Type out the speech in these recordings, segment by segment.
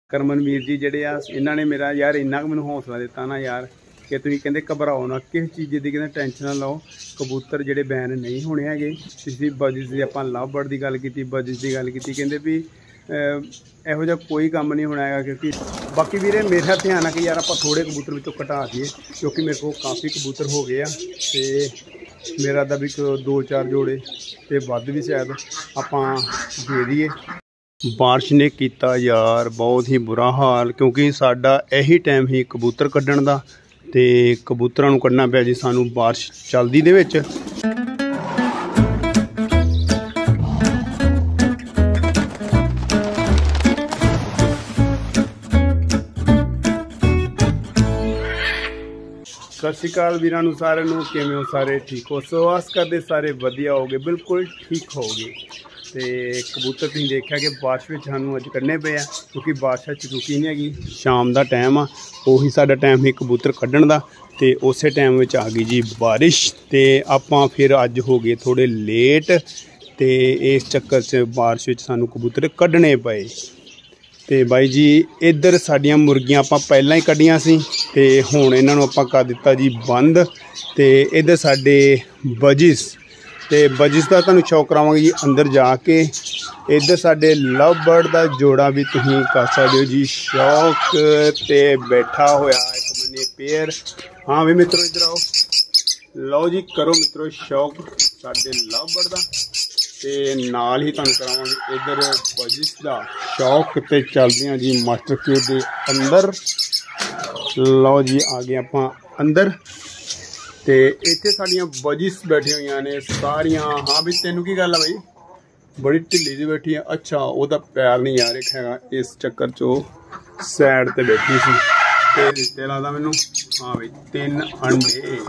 ਕਰਮਨਵੀਰ जी ਜਿਹੜੇ ਆ ਇਹਨਾਂ ਨੇ ਮੇਰਾ ਯਾਰ ਇੰਨਾ ਕੁ ਮੈਨੂੰ ਹੌਸਲਾ ਦਿੱਤਾ ਨਾ ਯਾਰ ਕਿ ਤੁਸੀਂ ਕਹਿੰਦੇ ਘਬਰਾਓ ਨਾ, ਕਿਸੇ ਚੀਜ਼ ਦੀ ਕਹਿੰਦੇ ਟੈਨਸ਼ਨ ਨਾ ਲਓ। ਕਬੂਤਰ ਜਿਹੜੇ ਬੈਨ ਨਹੀਂ ਹੋਣੇ ਹੈਗੇ। ਤੁਸੀਂ ਬਜਿਸ ਦੀ ਆਪਾਂ ਲਵ ਬਰਡ ਦੀ ਗੱਲ ਕੀਤੀ, ਬਜਿਸ ਦੀ ਗੱਲ ਕੀਤੀ, ਕਹਿੰਦੇ ਵੀ ਇਹੋ ਜਿਹਾ ਕੋਈ ਕੰਮ नहीं होना है। क्योंकि बाकी वीरे मेरा ध्यान है कि यार आप थोड़े कबूतर विचों घटा दिए, क्योंकि मेरे को काफ़ी कबूतर हो गए तो मेरा दा भी 2-4 जोड़े तो वध भी शायद आपां दे दिए। बारिश ने किया यार बहुत ही बुरा हाल, क्योंकि साडा यही टाइम ही कबूतर कड्ढण दा ते कबूतरां नूं कड्ढना पिया जी सानूं बारिश चलदी दे विच। सत श्री अकाल वीरां नूं सारिआं नूं, किवें हो सारे? ठीक हो? सो आस करदे सारे वधिया हो गए, बिल्कुल ठीक हो गए। तो कबूतर तुसीं देखिया कि बारिश में सानूं अज कड्ढने पे आ, क्योंकि बारिश अज रुकी नहीं हैगी। शाम का टाइम आ, उही साडा टाइम ही कबूतर कड्ढण दा, ते उस टाइम में आ गई जी बारिश। तो आपां फिर अज हो गए थोड़े लेट, तो इस चक्कर च बारिश में सानूं कबूतर कड्ढने पे। तो बाई जी इधर साड़ियाँ मुर्गियाँ आप पहला ही कढ़िया सी, ते हुण इन्हां नूं आपां कर दिता जी बंद। तो इधर साडे बजिस, तो बजिस का तुहानूं शौक करावांगे जी अंदर जाके। इधर साडे लव बर्ड का जोड़ा भी तुसीं कर सकदे हो जी शौक, ते बैठा होया एक बन्ने पेयर। हाँ भी मित्रों इधर आओ, लो जी करो मित्रों शौक साडे लव बर्ड का। ते नाल ही तुहानूं करावांगे इधर बजिस का शौक। ते चलदे हां जी मास्टर केव दे अंदर। लो जी आ गए आपां अंदर, ते इत्थे साडियां बजिस बैठी हुई ने सारियां। हाँ भी तेनू की गल है बई, बड़ी ढिली जी बैठी है। अच्छा ओहदा पैर नहीं यार एक हैगा, इस चक्कर चो सैड ते बैठी सी। ते दित्ते लगदा मैनू हाँ बई 3 अंडे।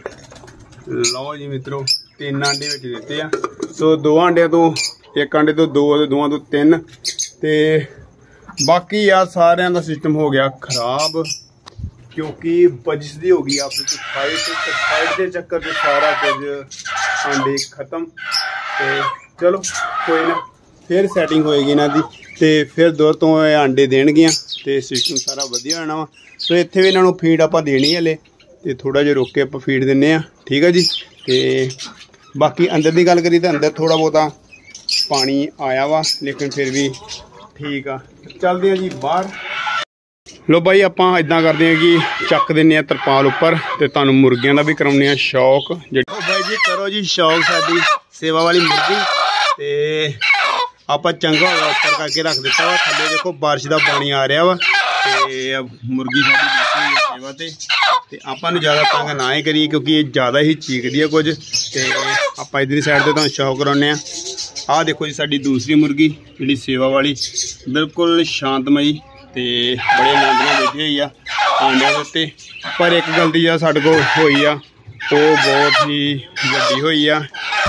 लो जी मित्रों 3 अंडे विच दित्ते आ। सो 2 अंडे तो 1 अंडे तो 2, 2 तो 3। ते बाकी यार सारिਆਂ ਦਾ सिस्टम हो गया खराब, क्योंकि बजिस दी हो गई आपस फाइट के चक्कर से सारा कुछ अंडे खत्म। तो चलो कोई ना, फिर सैटिंग होएगी इन्हां दी, ते फिर दोबारा तो अंडे देणगियां, ते सिस्टम सारा वधिया होना वा। सो इत्थे भी इन्हां नूं फीड आपां देनी हले, ते थोड़ा जिहा रोक के आपां फीड दिंदे आ, ठीक है जी। ते बाकी अंदर की गल करिए तो अंदर थोड़ा बहुता पानी आया वा, लेकिन फिर भी ठीक आ। चलते हैं जी बाहर। लो भाई आपां इदां करते हैं कि चक दिंदे तरपाल उपर, ते तुहानूं मुर्गियां दा भी कराउने आ शौक। भाई जी करो जी शौक साडी सेवा वाली मुर्गी। ते आपां चंगा होगा उपर करके रख दिता वा। थल्ले देखो बारिश का पानी आ रहा वा, ते मुर्गी साडी बैठी हुई है सेवा ते आपां नूं ज़्यादा तंग ना ही करिए, क्योंकि ये ज़्यादा ही चीकदी है कुछ। ते आपां इधरली साइड ते तुहानूं शौक कराउने आ। आ देखो जी साडी दूसरी मुर्गी जिहड़ी सेवा वाली, बिल्कुल शांतमई ते बड़े आनंद नाल बैठी हुई आ आंडियां दे उत्ते। पर एक गलती आ साडे कोल होई आ, वो बहुत ही वड्डी होई आ।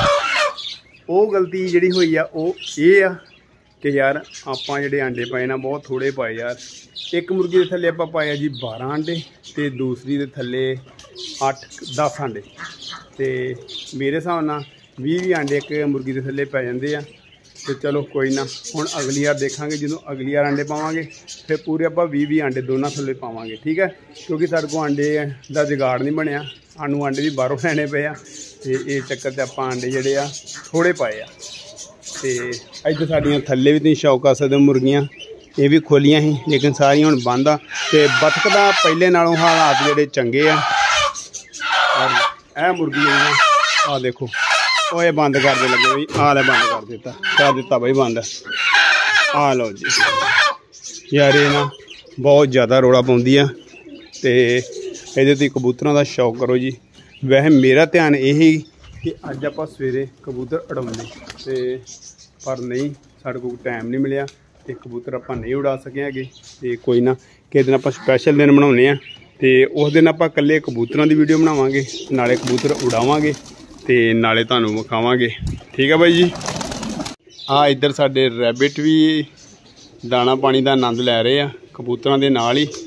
वो गलती जिहड़ी होई आ वो ये आ कि यार आपां जिहड़े अंडे पाए ना बहुत थोड़े पाए यार। एक मुर्गी के थल्ले आपां पाए जी 12 अंडे, ते दूसरी के थल्ले 8-10 अंडे। तो मेरे हिसाब नाल 20 अंडे एक मुर्गी के थल्ले पै जाते हैं। तो चलो कोई ना, हुण अगली बार देखांगे, जो अगली बार अंडे पावांगे फिर पूरे आप 20 अंडे दोनों थल्ले पावांगे, ठीक है। क्योंकि साडे कोल अंडे का जुगाड़ नहीं बनया, सानूं अंडे भी बाहरों लैणे पे आ, ते इस चक्कर ते आपां अंडे जिहड़े आ थोड़े पाए आ। ते इधर साडियां थल्ले भी तुसीं शौक कर सकदे हो मुर्गियां, ये भी खोलियां ही लेकिन सारियां हुण बंद आ। ते बतख दा पहले नालों हालात जिहड़े चंगे आ। और यह मुर्गी जिहड़ियां आ देखो, ਉਹ ਇਹ ਬੰਦ ਕਰਦੇ ਲੱਗੇ ਬਈ, ਆਹ ਲੈ ਬੰਦ ਕਰ ਦਿੱਤਾ ਬਈ ਬੰਦ। ਆ ਲਓ ਜੀ ਯਾਰ ਇਹ ਨਾ ਬਹੁਤ ਜ਼ਿਆਦਾ ਰੌਲਾ ਪਾਉਂਦੀ ਆ, ਤੇ ਇਹਦੇ ਤੇ ਕਬੂਤਰਾਂ ਦਾ ਸ਼ੌਕ ਕਰੋ ਜੀ। ਵੈਸੇ ਮੇਰਾ ਧਿਆਨ ਇਹ ਹੀ ਕਿ ਅੱਜ ਆਪਾਂ ਸਵੇਰੇ ਕਬੂਤਰ ਉਡਾਉਂਦੇ, ਤੇ ਪਰ ਨਹੀਂ ਸਾਡੇ ਕੋਲ ਟਾਈਮ ਨਹੀਂ ਮਿਲਿਆ, ਤੇ ਕਬੂਤਰ ਆਪਾਂ ਨਹੀਂ ਉਡਾ ਸਕੇ ਹੈਗੇ। ਤੇ ਕੋਈ ਨਾ ਕਿਸੇ ਦਿਨ ਆਪਾਂ ਸਪੈਸ਼ਲ ਦਿਨ ਬਣਾਉਂਦੇ ਆ, ਤੇ ਉਸ ਦਿਨ ਆਪਾਂ ਇਕੱਲੇ ਕਬੂਤਰਾਂ ਦੀ ਵੀਡੀਓ ਬਣਾਵਾਂਗੇ, ਨਾਲੇ ਕਬੂਤਰ ਉਡਾਵਾਂਗੇ, ਤੇ ਨਾਲੇ ਤੁਹਾਨੂੰ ਵਿਖਾਵਾਂਗੇ, ਠੀਕ ਹੈ ਬਾਈ ਜੀ। ਆ ਇੱਧਰ ਸਾਡੇ ਰੈਬਿਟ ਵੀ ਦਾਣਾ ਪਾਣੀ ਦਾ ਆਨੰਦ ਲੈ ਰਹੇ ਆ ਕਬੂਤਰਾਂ ਦੇ ਨਾਲ ਹੀ।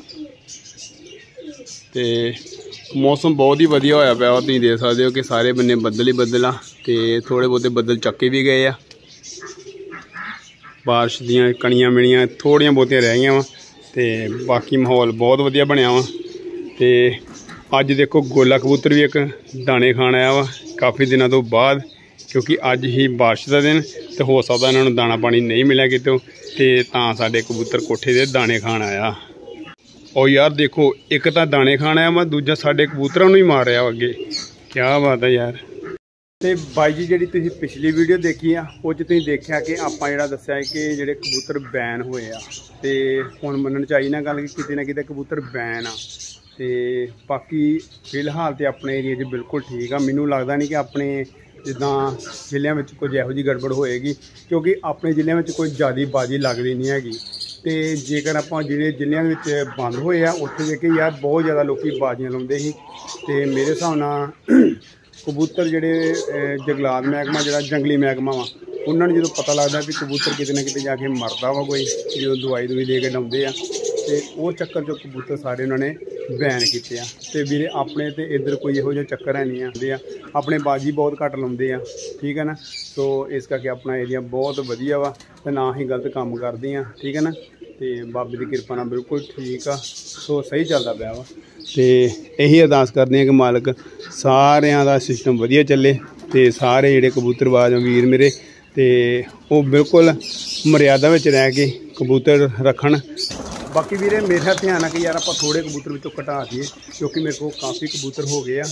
ਤੇ मौसम बहुत ही वधिया होया पिया, तुसीं देख सकते हो कि सारे बन्ने बदल ही बदल आ, ते थोड़े बहुते बदल चक्के भी गए आ। बारिश दियां कणियां मिलियां थोड़ियां बहुतियां रह गईयां वा, तो बाकी माहौल बहुत वधिया बनया वा। तो अज देखो गोला कबूतर भी एक दाने खाण आया वा काफ़ी दिनों तो बाद, क्योंकि अज ही बारिश का दिन तो हो सकता इन्होंने दाना पानी नहीं मिला कितों, तो साडे कबूतर कोठे दे दाने खाण आया। और यार देखो एक तो दाने खाण आया वा, दूजा साडे कबूतरों ही मार रहा अगे। क्या बात है यार। तो बाई जी जी तुसीं पिछली वीडियो देखी आ वो तुसीं देखिया कि आपां जिहड़ा दस्सिया कि जिहड़े कबूतर बैन होए आ, ते हुण मनण चाहिए ना गल कि किते ना किते कबूतर बैन आ। ते बाकी फिलहाल तो अपने एरिए च बिल्कुल ठीक आ। मैनूं लगदा नहीं कि अपने जिद्दां जिले में कुछ इहो जी गड़बड़ होएगी, क्योंकि अपने जिले में कोई ज़्यादा बाजी लगती नहीं हैगी। तो जेकर आपां जिहड़े जिलियां दे विच बंद होए आ उत्थे देखिए यार बहुत ज़्यादा लोग बाजियां लाउंदे सी। ते मेरे हिसाब नाल कबूतर जिहड़े जंगलात महकमा जिहड़ा जंगली महकमा वा उन्होंने जो पता लगता भी कबूतर किते ना किते जाके मरदा वा कोई, जो दवाई दवाई दे के लाउंदे आ, ते वो चक्कर चो कबूतर सारे उन्होंने बैन किते आ। ते वीरे अपने ते इधर कोई इहो जिहा चक्कर है नहीं आंदे आ, अपने बाजी बहुत घट लाउंदे आ, ठीक है ना। तो इस करके अपना एरिया बहुत वधिया वा ते ना ही गलत काम करदे आ, ठीक है ना। तो बाबे की किरपा नाल बिल्कुल ठीक आ, तो सही चलता पाया वा। तो यही अरदास करते हैं कि मालक सारिਆਂ ਦਾ सिस्टम वधिया चले, तो सारे जिहड़े कबूतरबाज वीर मेरे तो वो बिल्कुल मर्यादा में रह के कबूतर रखन। बाकी वीरे मेरा ध्यान है कि यार आप थोड़े कबूतर विचों घटा दिए, क्योंकि मेरे को काफ़ी कबूतर हो गए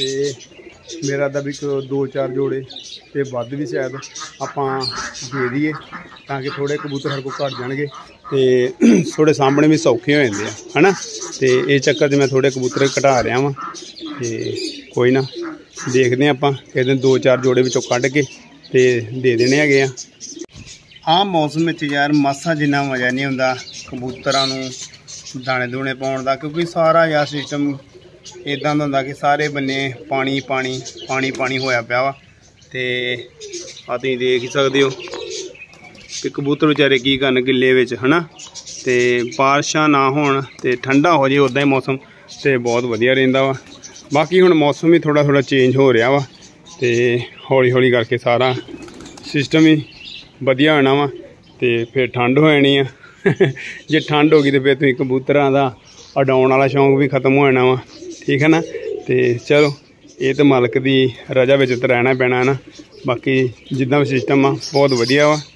तो मेरा दा भी 2-4 जोड़े तो वध भी शायद आपां दे दीए, ताकि थोड़े कबूतर हर को घट जाएंगे तो थोड़े सामने भी सौखे हो जाते हैं, है ना। तो ये चक्कर च मैं थोड़े कबूतर घटा रहा वा। तो कोई ना देखते हैं आप किस दिन 2-4 जोड़े विचों कढ़ के तो दे देने है। हाँ मौसम में यार मासा जिन्ना मज़ा नहीं आता कबूतरां नूं दाने दूने पाउण दा, क्योंकि सारा यार सिस्टम इदां दा हुंदा कि सारे बन्ने पानी पानी पानी पानी होया पिया वा। ते आ तुसीं देख ही सकदे हो कि कबूतर बेचारे की करन गिल्ले विच, है ना। ते बारिशां ना होण ते ठंडा हो जाए उदां ही मौसम तो बहुत वधिया रहिंदा वा। बाकी हुण मौसम भी थोड़ा थोड़ा चेंज हो रहा वा, तो हौली हौली करके सारा सिस्टम ही वधिया होना वा, तो फिर ठंड हो जानी है। जे ठंड हो गई तो फिर तुसीं कबूतरां दा उडाउण वाला शौक भी खत्म हो जाना वा, ठीक है ना। तो चलो ये तो मालक की रजा विच तो रहना पैना है ना। बाकी जिद्दां भी सिस्टम आ बहुत वधिया वा,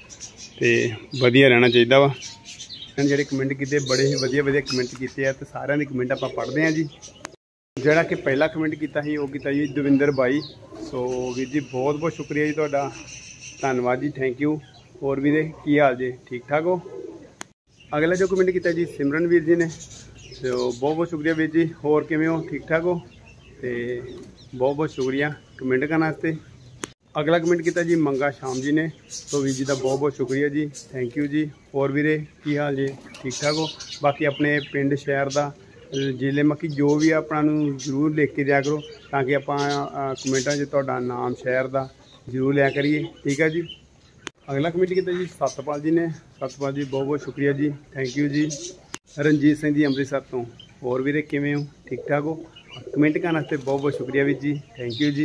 तो वधिया रहना चाहिए वा। जिहड़े कमेंट किए बड़े ही वधिया वधिया कमेंट किए हैं, तो सारिਆਂ ਦੇ कमेंट आप पढ़ते हैं जी। ਜਿਹੜਾ कि पहला कमेंट किया ਸੀ ਉਹ ਕੀਤਾ जी दविंदर बाई। सो वीर जी बहुत बहुत शुक्रिया जी ਤੁਹਾਡਾ, धन्यवाद जी, थैंक यू। और वीरे की हाल जी, ठीक ठाक हो। अगला जो कमेंट किया जी सिमरन वीर जी ने, तो बहुत बहुत शुक्रिया वीर जी, होर किवें हो, ठीक ठाक हो। तो बहुत बहुत शुक्रिया कमेंट करने वास्ते। अगला कमेंट किया जी मंगा शाम जी ने, तो वीर जी का बहुत बहुत शुक्रिया जी, थैंक यू जी। और वीरे की हाल जी, ठीक ठाक हो। बाकी अपने पिंड शहर का जिले मक्की जो भी अपना जरूर लिख के दिया करो, ताकि आप कमेंटा तुहाडा नाम शहर का जरूर लिया करिए, ठीक है जी। अगला कमेंट किया जी सतपाल जी ने, सतपाल जी बहुत बहुत शुक्रिया जी, थैंक यू जी। रणजीत सिंह जी अमृतसर तो, और वीरे किवें हो, ठीक ठाक हो। कमेंट करने वास्ते बहुत बहुत शुक्रिया वीर जी, थैंक यू जी।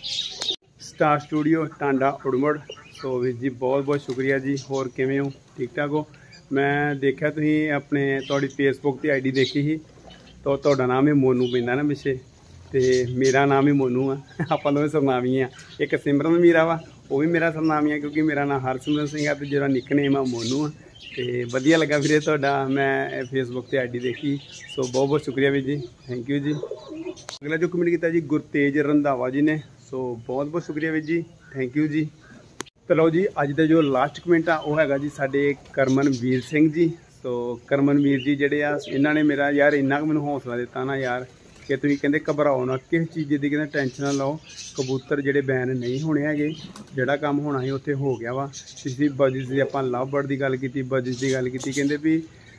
स्टार स्टूडियो टांडा उड़मड़, तो वीर जी बहुत बहुत शुक्रिया जी, होर किवें हो, ठीक ठाक हो। मैं देखा तुसीं अपने तुहाडी फेसबुक की आईडी देखी ही, तो तुहाडा नाम ही मोनू पैंदा ना पिछे, तो मेरा नाम ही मोनू आ, आपां दोवें सरनामी आ। एक सिमरन मीरा वा वो भी मेरा सरनामी है, क्योंकि मेरा नाम हरसिमरन सिंह है, तो जो निकनेम आ मोनू आ। तो वधिया लगा फिर तुहाडा, मैं फेसबुक से आईडी देखी। सो बहुत बहुत शुक्रिया वीर जी, थैंक यू जी। अगला जो कमेंट किया जी गुरतेज रंधावा जी ने, सो बहुत बहुत शुक्रिया वीर जी, थैंक यू जी। तो लो जी अज का जो लास्ट कमेंट आ वो है जी साडे करमनवीर सिंह जी। तो करमनवीर जी जोड़े आ इन्होंने मेरा यार इन्ना मैंने हौसला दिता ना यार, कि तुसीं कहंदे घबराओ ना, किस चीज़ की कहते टेंशन ना लो, कबूतर जोड़े बैन नहीं होने है, जोड़ा काम होना ही उत्थे हो गया वा। पिछली बजिस की आपां लव बर्ड की गल की, बजिस की गल की, कहते भी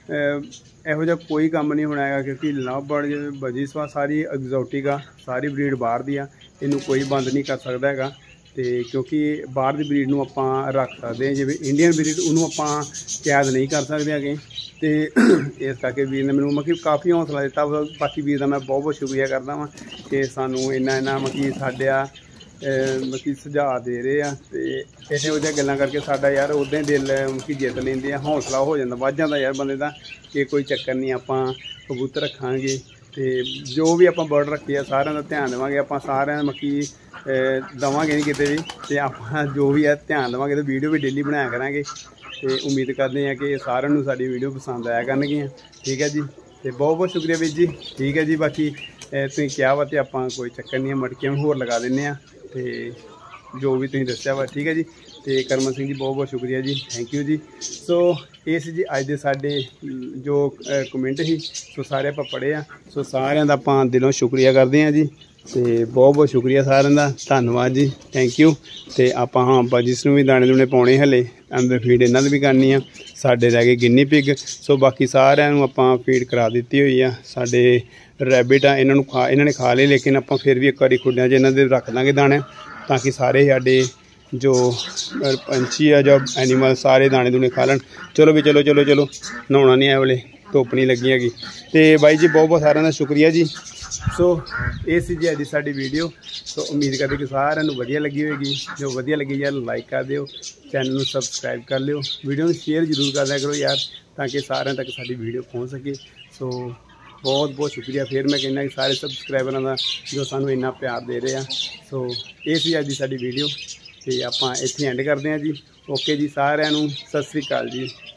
इहो जिहा कोई काम नहीं होना है, क्योंकि लव बर्ड बजिस वा सारी एग्जोटिक आ, सारी ब्रीड बाहर दी आ, इनू कोई बंद नहीं कर सकता है। तो क्योंकि बाहर की ब्रीड नूं आपां रख सकते हैं, जिवें इंडियन ब्रीड उन्होंने आपां कैद नहीं कर सकते है। तो इस करके वीर ने मैनूं मतलब काफ़ी हौसला दिता। बाकी वीर का मैं बहुत बहुत शुक्रिया करदा वां कि सानूं इन्ना इन्ना मतलब साडा ਮਤਲਬ ਸੁਝਾਅ ਦੇ ਰਹੇ ਆ ਤੇ ਇਹੋ ਜਿਹੀਆਂ ਗੱਲਾਂ ਕਰਕੇ ਸਾਡਾ ਯਾਰ ਉੱਦਾਂ ਹੀ ਦਿਲ ਕਿ ਜਿੱਤ ਲੈਂਦੇ ਆ, ਹੌਸਲਾ ਹੋ ਜਾਂਦਾ, ਵੱਧ ਜਾਂਦਾ ਯਾਰ ਬੰਦੇ ਦਾ ਕਿ ਕੋਈ ਚੱਕਰ ਨਹੀਂ, ਆਪਾਂ ਕਬੂਤਰ ਰੱਖਾਂਗੇ ਤੇ ਜੋ ਵੀ ਆਪਾਂ ਬਰਡ ਰੱਖੇ ਆ ਸਾਰਿਆਂ ਦਾ ਧਿਆਨ ਦੇਵਾਂਗੇ। ਆਪਾਂ ਸਾਰਿਆਂ ਮੱਕੀ ਦੇਵਾਂਗੇ ਨਹੀਂ ਕਿਤੇ ਵੀ, ਤੇ ਆਪਾਂ ਜੋ ਵੀ ਆ ਧਿਆਨ ਦੇਵਾਂਗੇ ਤੇ ਵੀਡੀਓ ਵੀ ਡੇਲੀ ਬਣਾਇਆ ਕਰਾਂਗੇ। ਤੇ ਉਮੀਦ ਕਰਦੇ ਹਾਂ ਕਿ ਸਾਰਿਆਂ ਨੂੰ ਸਾਡੀ ਵੀਡੀਓ ਪਸੰਦ ਆਇਆ ਕਰਨਗੀਆਂ। ਠੀਕ ਹੈ ਜੀ, ਤੇ ਬਹੁਤ ਬਹੁਤ ਸ਼ੁਕਰੀਆ ਵੀਰ ਜੀ। ਠੀਕ ਹੈ ਜੀ, ਬਾਕੀ ਤੁਸੀਂ ਕਿਹਾ ਵਾ ਤੇ ਆਪਾਂ ਕੋਈ ਚੱਕਰ ਨਹੀਂ, ਮਟਕੀਆਂ ਵੀ ਹੋਰ ਲਗਾ ਦਿੰਦੇ ਆ ਤੇ ਜੋ ਵੀ ਤੁਸੀਂ ਦੱਸਿਆ ਵਾ। ਠੀਕ ਹੈ ਜੀ, ਤੇ ਕਰਮਨ ਸਿੰਘ ਜੀ ਬਹੁਤ ਬਹੁਤ ਸ਼ੁਕਰੀਆ ਜੀ, ਥੈਂਕ ਯੂ ਜੀ। ਸੋ ਇਹ ਸੀ ਜੀ ਅੱਜ ਦੇ ਸਾਡੇ ਜੋ ਕਮੈਂਟ ਸੀ, ਸੋ ਸਾਰੇ ਆਪਾਂ ਪੜ੍ਹੇ ਆ। ਸੋ ਸਾਰਿਆਂ ਦਾ ਆਪਾਂ ਦਿਲੋਂ ਸ਼ੁਕਰੀਆ ਕਰਦੇ ਹਾਂ ਜੀ, ਤੇ ਬਹੁਤ ਬਹੁਤ ਸ਼ੁਕਰੀਆ ਸਾਰਿਆਂ ਦਾ, ਧੰਨਵਾਦ ਜੀ, ਥੈਂਕ ਯੂ। ਤੇ ਆਪਾਂ ਹਾਂ ਜਿਸ ਨੂੰ ਵੀ ਦਾਣੇ ਦੂਣੇ ਪਾਉਣੇ ਹਲੇ ਅੰਦਰ ਫੀਡ ਇਹਨਾਂ ਦੀ ਵੀ ਕਰਨੀ ਆ। ਸਾਡੇ ਰਹਿ ਗਏ ਗਿੰਨੀ ਪਿਗ, ਸੋ ਬਾਕੀ ਸਾਰਿਆਂ ਨੂੰ ਆਪਾਂ ਫੀਡ ਕਰਾ ਦਿੱਤੀ ਹੋਈ ਆ। ਸਾਡੇ ਰੈਬਿਟ ਆ, ਇਹਨਾਂ ਨੇ ਖਾ ਲਏ, ਲੇਕਿਨ ਆਪਾਂ ਫਿਰ ਵੀ ਇੱਕ ਵਾਰੀ ਖੁੱਡਿਆਂ 'ਚ ਇਹਨਾਂ ਦੇ ਰੱਖ ਦਾਂਗੇ ਦਾਣੇ, ਤਾਂ ਕਿ ਸਾਰੇ ਸਾਡੇ ਜੋ ਪੰਛੀ ਆ ਜਾਂ ਐਨੀਮਲ ਸਾਰੇ ਦਾਣੇ ਦੂਣੇ ਖਾ ਲੈਣ। ਚਲੋ ਵੀ ਚਲੋ ਚਲੋ ਚਲੋ, ਨਹਾਉਣਾ ਨਹੀਂ ਐ ਵੇਲੇ, ਧੁੱਪ ਨਹੀਂ ਲੱਗੀ ਹੈਗੀ। ਤੇ ਬਾਈ ਜੀ ਬਹੁਤ ਬਹੁਤ ਸਾਰਿਆਂ ਦਾ ਸ਼ੁਕਰੀਆ ਜੀ। ਸੋ ਇਹ ਸੀ ਜੀ ਅੱਜ ਦੀ ਸਾਡੀ ਵੀਡੀਓ। ਸੋ ਉਮੀਦ ਕਰਦੇ ਕਿ ਸਾਰਿਆਂ ਨੂੰ ਵਧੀਆ ਲੱਗੀ ਹੋਏਗੀ। ਜੋ ਵਧੀਆ ਲੱਗੀ ਯਾਰ ਲਾਈਕ ਕਰ ਦਿਓ, ਚੈਨਲ ਨੂੰ ਸਬਸਕ੍ਰਾਈਬ ਕਰ ਲਿਓ, ਵੀਡੀਓ ਨੂੰ ਸ਼ੇਅਰ ਜ਼ਰੂਰ ਕਰ ਦਿਆ ਕਰੋ ਯਾਰ, ਤਾਂ ਕਿ ਸਾਰਿਆਂ ਤੱਕ ਸਾਡੀ ਵੀਡੀਓ ਪਹੁੰਚ ਸਕੇ। ਸੋ ਬਹੁਤ ਬਹੁਤ ਸ਼ੁਕਰੀਆ ਫਿਰ ਮੈਂ ਕਹਿੰਦਾ ਕਿ ਸਾਰੇ ਸਬਸਕ੍ਰਾਈਬਰਾਂ ਦਾ ਜੋ ਸਾਨੂੰ ਇੰਨਾ ਪਿਆਰ ਦੇ ਰਹੇ ਆ। ਸੋ ਇਹ ਸੀ ਅੱਜ ਦੀ ਸਾਡੀ ਵੀਡੀਓ, ਤੇ ਆਪਾਂ ਇੱਥੇ ਐਂਡ ਕਰਦੇ ਹਾਂ ਜੀ। ਓਕੇ ਜੀ, ਸਾਰਿਆਂ ਨੂੰ ਸਤਿ ਸ੍ਰੀ ਅਕਾਲ ਜੀ।